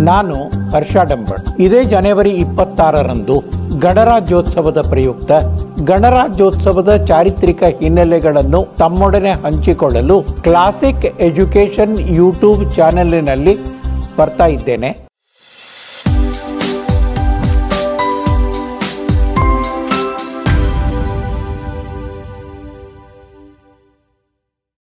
ನಾನು ಹರ್ಷ ಡಂಬಳ್. ಇದೇ ಜನವರಿ 26ರಂದು ಗಣರಾಜ್ಯೋತ್ಸವದ ಪ್ರಯುಕ್ತ ಗಣರಾಜ್ಯೋತ್ಸವದ ಚಾರಿತ್ರಿಕ ಹಿನ್ನೆಲೆಗಳನ್ನು ತಮ್ಮೊಡನೆ ಹಂಚಿಕೊಳ್ಳಲು ಕ್ಲಾಸಿಕ್ ಎಜುಕೇಶನ್ ಯೂಟ್ಯೂಬ್ ಚಾನೆಲ್ನಲ್ಲಿ ಬರ್ತಾ ಇದ್ದೇನೆ.